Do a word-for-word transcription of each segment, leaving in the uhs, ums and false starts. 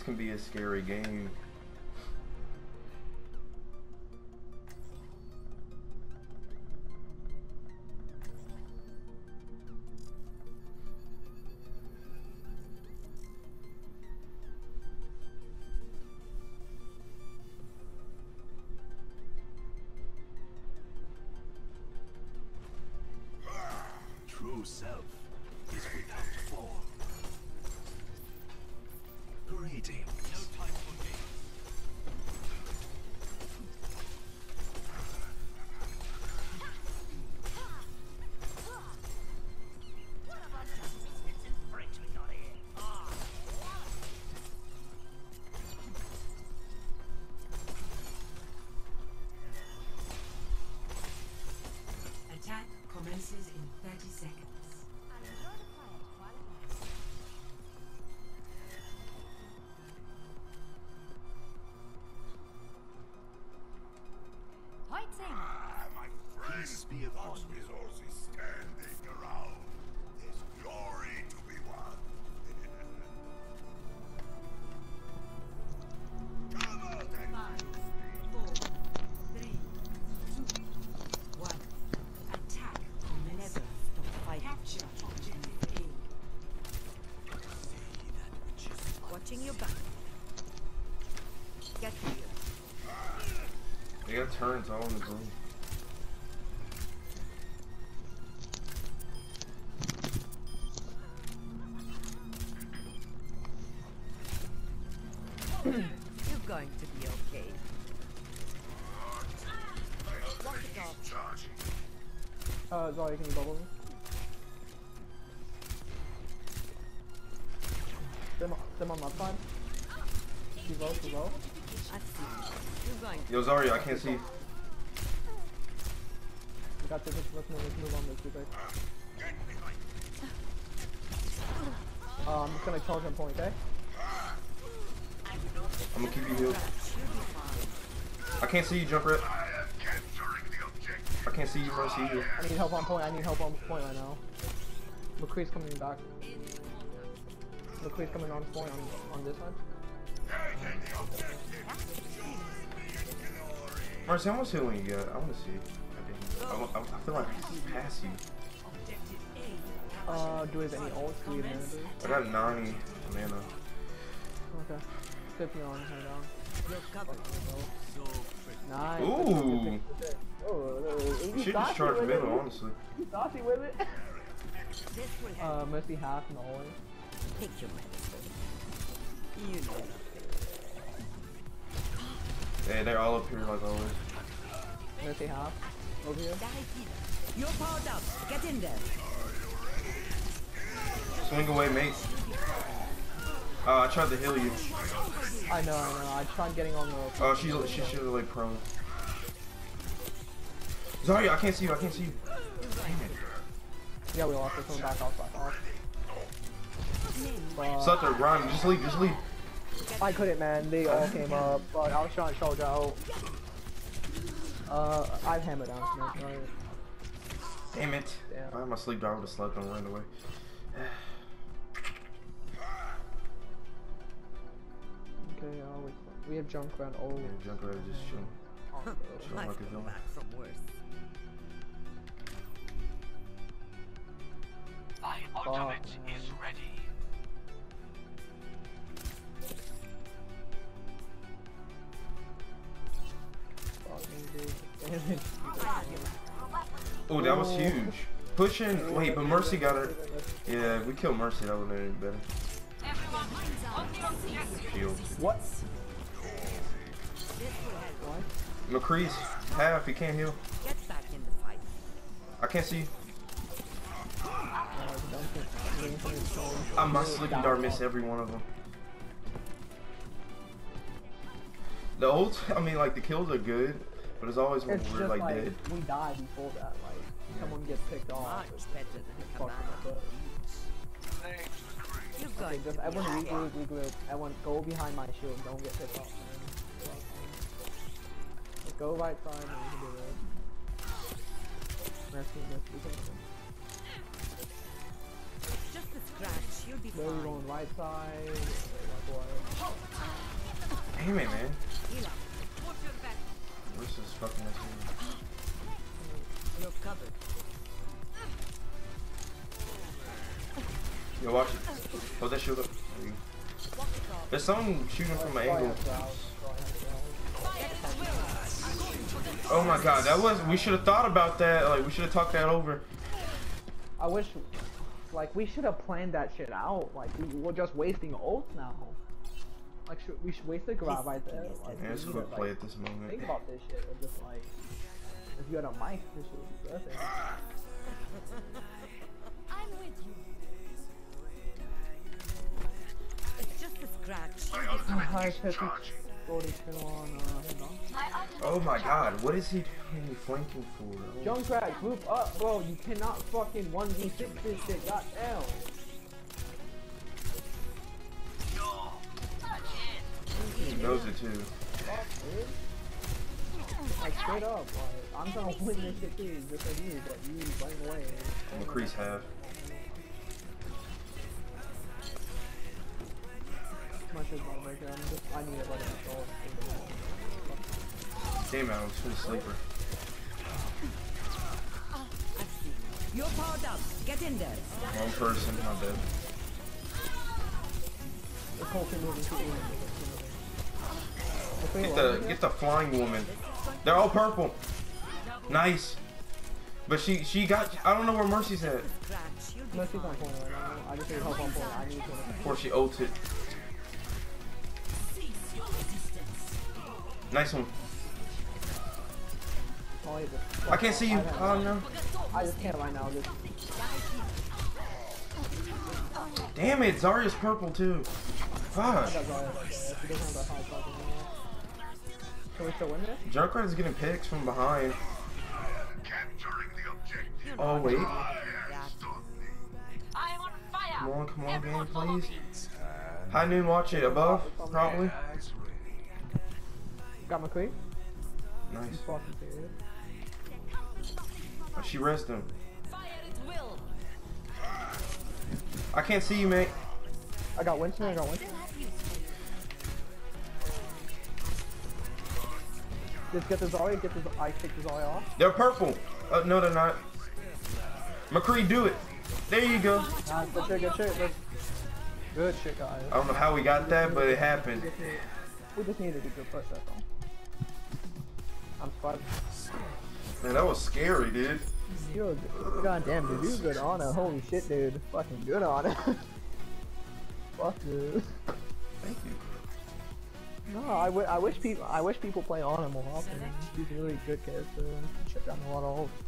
can be a scary game. True self is without form. Greetings. No time for games. What a bunch of misfits and freaks we got here. Ah. Attack commences in thirty seconds. And enjoy the quiet while it lasts. Fighting! Ah, my Peace friends, be upon those you. resources standing around. There's glory to be won. Come out and Five, four, three, two, one. Attack commences. Never stop fighting. Capture objective See that which is Watching your back. Get here. They got turns all in the room. You're going to be okay. Walk it off. charging. Uh, Zarya, can you bubble me? Them, them on my side. Too low, too low. I see. You're going to Yo, Zarya, I can't see. We got this. Let's move. Let's move on this. Real quick. Get behind. Uh, I'm just gonna charge on point, okay? I'm gonna keep you healed. I can't see you, Junkrat. I am capturing the objective. I can't see you, Mercy. Either. I need help on point. I need help on point right now. McCree's coming back. McCree's coming on point on, on this side. Taking the objective. Mercy, how much healing you got? I wanna see. I, didn't. I, I, I feel like I pass you. objective A. Uh, do we have any ults? Do we have any abilities? I got ninety mana. Okay. fifty on, hand down. You're covered. Nice. Ooh. Oh, You should just charge middle, honestly. You saucy with it. This will help. Uh, must be half in the hallway. Take your medicine. You know nothing. Hey, they're all up here like always. Must be half. Over here. Die here. You're powered up. Get in there. Swing away, mate. Uh, I tried to heal you. I know, I know. I tried getting on the. Oh, she's she should have like prone. Zarya, I can't see you. I can't see you. Yeah, we lost this one. Back off, back off. But Sutter, run. Just leave. Just leave. I couldn't, man. They all came up, but I was trying to charge out. Uh, I've hammered down Smith, right? Damn it. Damn. If I had my sleep dog, I would have slept and ran away. Okay, uh, we, we have Junkrat. Oh, Yeah, Junkrat is just chilling. Chilling I've like a come villain. back from worse. My ultimate is ready. fuck me, dude. Damn it. Oh, that was huge. Pushing. Wait, but Mercy got her. Yeah, if we kill Mercy, that would have been better. Shield. What? This will help. What? McCree's half. He can't heal. Get back in the fight. I can't see you. Uh, Duncan, waiting for his soul. I my sleeping dart miss every one of them. The ult, I mean, like the kills are good, but it's always when It's we're just like, like, dead. we die before that. Like someone gets picked off. Much better than Fuck command. them up. You're Okay, going just to be everyone okay. regroup, regroup. Everyone go behind my shield. Don't get pissed off, man. Just go right side and we can do it. Mercy, mercy, mercy. Just a scratch. You'll be Where are we fine. going? Right side. Left boy. Damn it, man. Where's this fucking S You're covered. Yo, watch it. Hold that shield up. There you go. There's someone shooting from an angle. Oh my god, that was. We should have thought about that. Like, we should have talked that over. I wish, like, we should have planned that shit out. Like, we, we're just wasting ults now. Like, should, we should waste the grab right there. Like, Yeah, it's a we good need to, play like, at this moment. think about this shit. Or just like, if you had a mic, this would be perfect. I'm with you. It's just a scratch. Hi, Peppy. Gordy still on, uh, no. Oh my god, what is he doing flanking for? Oh. Junkrat, group up, bro. You cannot fucking one v six this shit. Goddamn. He knows it too. Fuck, dude. Like, straight up, like, I'm trying to win this shit too, just like you, but you running away. McCree's half. My shit's not breaking. I'm just, I need it like a control. Damn, Alex, for the sleeper. I've seen you. You're powered up. Get in there. One person, my bad. The Cole can move into it. Get the get the flying woman. They're all purple. Nice. But she she got. I don't know where Mercy's at. Scratch. You'll be Mercy's on fine. point right now. I just need help on point. I need to. Before she ulted. Nice one. Oh, just, I can't see you. I, Oh no. I just can't right now. Just, Damn it, Zarya's purple too. Fuck. I got Zarya. She doesn't have that high fucking anymore. Can we still win this? Junkrat is getting picks from behind. Capturing the objective. Oh wait. I'm on fire. Come on, come on, game, Everyone follow please. me. High noon, watch it above, probably. Got McCree? Nice. He's fucking serious. Oh, she rests him. Fire at will. I can't see you, mate. I got Winston. I got Winston. Just get the Zarya. Get the. I kick the Zarya off. They're purple. Uh, no, they're not. McCree, do it. There you go. Nah, good shit. Good shit. Good, good shit, guys. I don't know how we got that, but it happened. We just need- We just needed a good push. That's all. I'm surprised. Man, that was scary, dude. You're good. Goddamn, dude. You're good on it. Holy shit, dude. Fucking good on it. Fuck, dude. Thank you. No, I, w I wish people I wish people play on him more often. He's a really good character and shut down a lot of ults.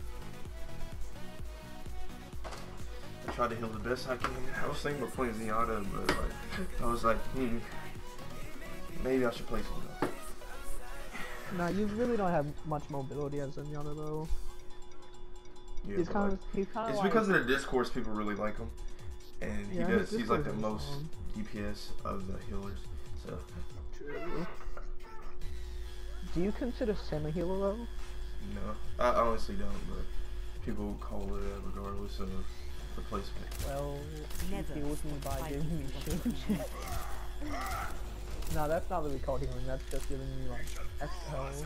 I tried to heal the best I can. I was thinking about playing Zenyatta, but like, I was like, hmm, maybe I should play something else. Nah, you really don't have much mobility as Zenyatta though. Yeah, He's but, kind like, of he's kind of it's like, because of the discourse, people really like him, and Yeah, he does. his He's like the Discourse is most fun. D P S of the healers. So True. Do you consider Sim a healer though? no, I honestly don't. But people call it that regardless of replacement. Well, Never he heals me by fight giving me with shield. No, that's not really called healing. That's just giving me like extra health.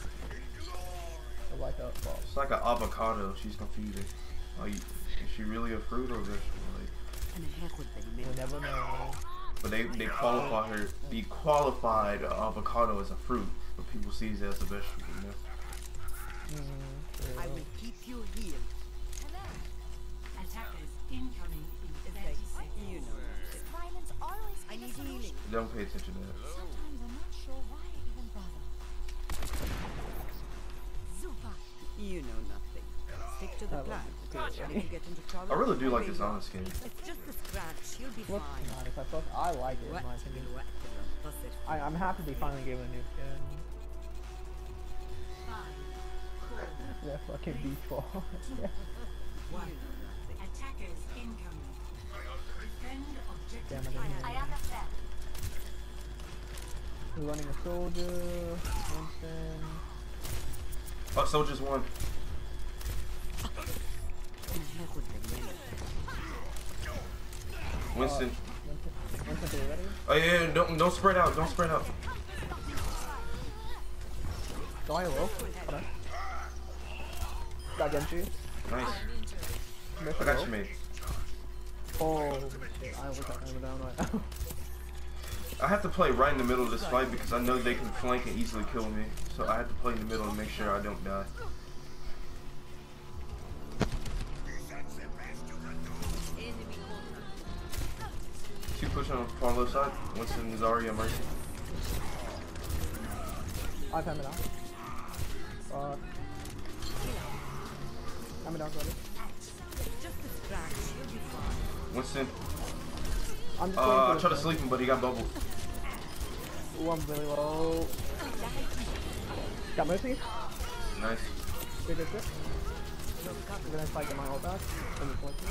Or like a well, It's like an avocado. She's confusing. Like, is she really a fruit or a vegetable? Like, we never know. but they they qualify her. They qualified uh, avocado as a fruit, but people see it as a vegetable. You know? Mm, I true. will keep you healed. Attackers incoming in It's thirty like, seconds. you know. Violence always I is a need solution. healing. Don't pay attention to that. Sometimes I'm not sure why I even bother. Zuba. You know nothing. Stick to the I love plan. it. And if you get into trouble, I really do like pay this you. Ana skin. It's just a scratch. You'll be Looks fine. nice. I, fuck, I like it in What? my opinion. What? That's it. I, I'm happy they finally gave it a new skin. Five, four, Yeah, fucking beach ball. Yeah. one. Attackers incoming. Defend objective Damn it, I Ida. I understand. We're running a soldier. Winston. Oh, soldiers won. Uh, Winston. Winston, Winston Okay, ready? Oh yeah, yeah, don't don't spread out. Don't spread out. Don't I low? Okay. Got Genji. Nice. Miss I got low. you, mate. Oh shit, I wish I had him down right now. I have to play right in the middle of this fight because I know they can flank and easily kill me. So I have to play in the middle and make sure I don't die. Two pushing on the far left side. Winston is already on Mercy. I've had him down. Fuck. I'm down already. Winston. I'm just Uh, I going tried to for sleep him, but he got bubbled. Ooh, I'm really low. Got Mercy. Nice. Good, good, good. I'm gonna try to get my ult back. From the point.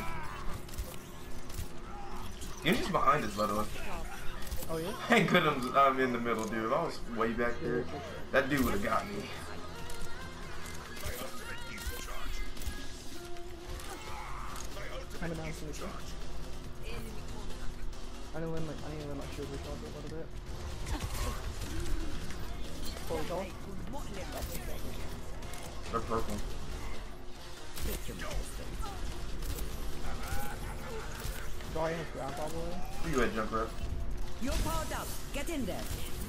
Genji's behind us, by the way. Oh yeah? Thank goodness I'm in the middle, dude. If I was way back there, that dude would have got me. I'm down to the I need to let my I need to let my shield recharge a little bit. Fully gold. They're purple. Sorry, has grab all the way. Where you at, Junkrat? You're powered up. Get in there.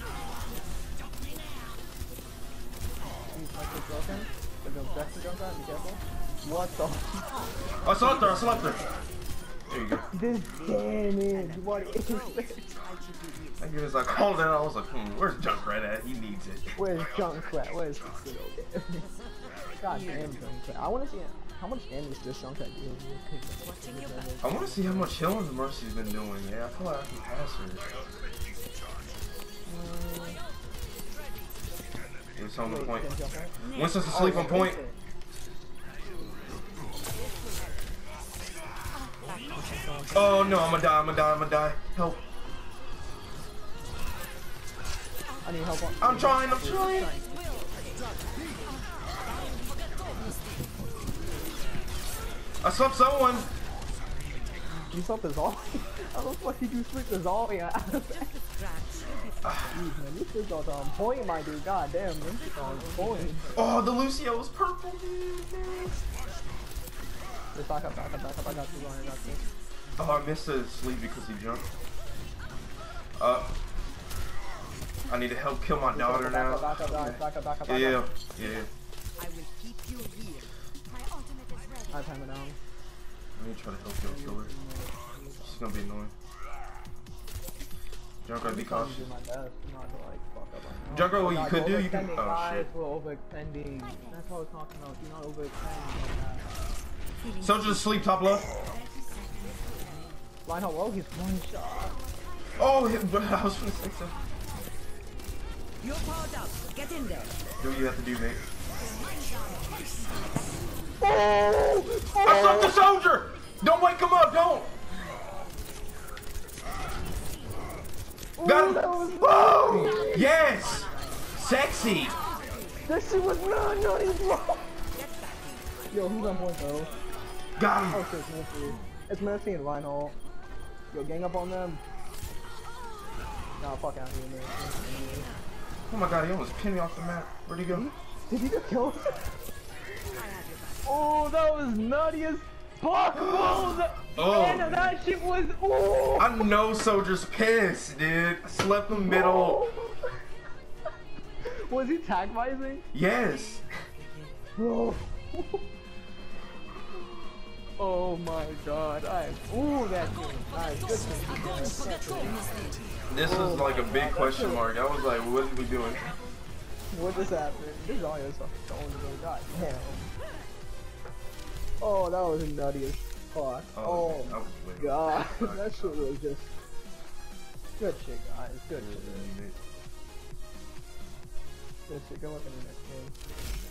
He's like this broken. They're going back to jump out, be careful. What the? Oh, I slept her, I slept her. There you go. This damage, what is this? I he was like, called it out. I was like, hmm, where's Junkrat at? He needs it. Where's Junkrat? Where's the good old damage? God damn Junkrat. I wanna see how much damage this Junkrat deals. I wanna see how much healing Mercy's been doing. Yeah, I feel like I can pass her. It's on the point. Winston's asleep on point. Oh no, I'm gonna die, I'm gonna die, I'm gonna die. Help. I need help. I'm trying, I'm trying. I slept someone. You slept the Zol? How the fuck did you sleep the Zol? Yeah. Jeez, man, this is on um, point, my dude. God damn, this is on point. Oh, the Lucio was purple, dude. Just back up, back up, back up. I got you, I got you. Oh, I missed his sleep because he jumped. Uh, I need to help kill my daughter back now. Up, back up, back up, back up, back up, back Yeah, up. yeah. I will keep you here. My ultimate is ready. I time it down. Let me try to help you kill her. She's gonna be annoying. Junkrat, be cautious. I'm doing my best not to like fuck up right now. Junkrat, what Oh, you God, could you're do, you can. overextending, Oh guys. shit. We're overextending. That's what I was talking about. Do not overextend like that. Soldier to sleep, top left. Line hello, he's one shot. Oh, hit, I was gonna say so. You're powered up. Get in there. Do what you have to do, mate. Oh! I slept the soldier! Don't wake him up, don't! Got him! That was Whoa! Yes! Sexy! That shit was not nice, bro. Yo, who's on point though? Got him! Oh shit, it's Mercy. It's Mercy and Reinhold. Yo, gang up on them. Nah, fuck out here, man. Oh my god, he almost pinned me off the map. Where'd he go? Did he just kill him? Oh, that was nutty as fuck, bro! That, Oh. man, that shit was. Oh! I know Soldier's pissed, dude. I slept in the middle. Was he tag vising? Yes. Bro. Oh my god. I. Ooh, that shit was nice. Good thing you guys. This Oh is like a my big God, question that's mark. I was like, what are we doing? What just happened? This is all your stuff. God damn. Oh, that was nutty as fuck. Oh, Oh, that was my weird. god. That shit was just. Good shit, guys. Good shit. Good shit. Good luck in the next game.